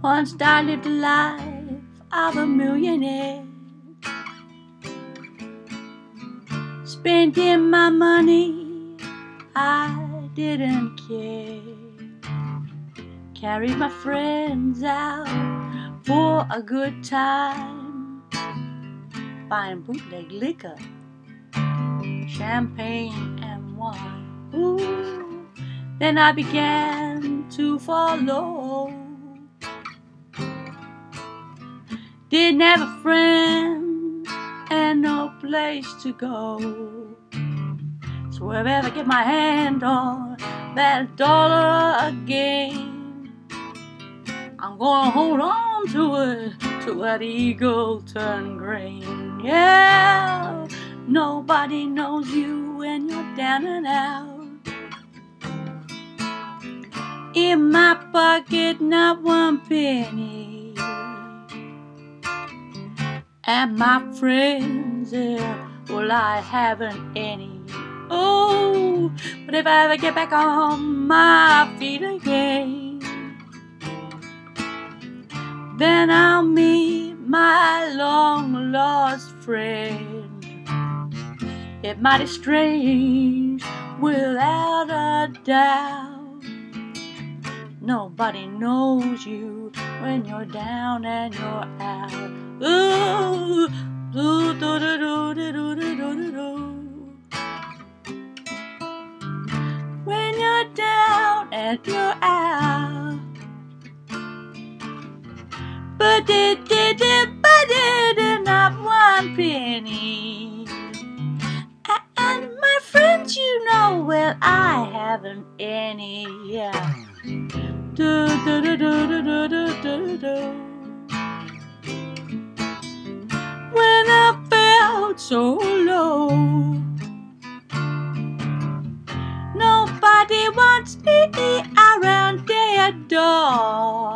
Once I lived the life of a millionaire, spending my money, I didn't care. Carried my friends out for a good time, buying bootleg liquor, champagne and wine. Ooh, then I began to follow. Didn't have a friend and no place to go. So if I ever get my hand on that dollar again, I'm gonna hold on to it till that eagle turn green. Yeah, nobody knows you when you're down and out. In my pocket, not one penny, and my friends there, well, I haven't any. Oh, but if I ever get back on my feet again, then I'll meet my long lost friend. It might be strange, without a doubt. Nobody knows you when you're down and you're out. Ooh, do do do do do do do do do. When you're down and you're out. But not one penny. And my friends, you know, well, I haven't any. Yeah. Do do do do do do do do. When I felt so low, nobody wants me around their door.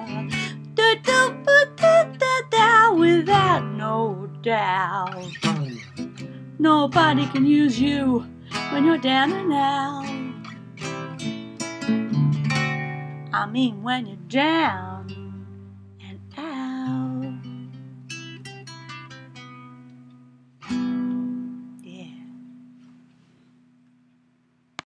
Without no doubt, nobody can use you when you're down and out. I mean, when you're down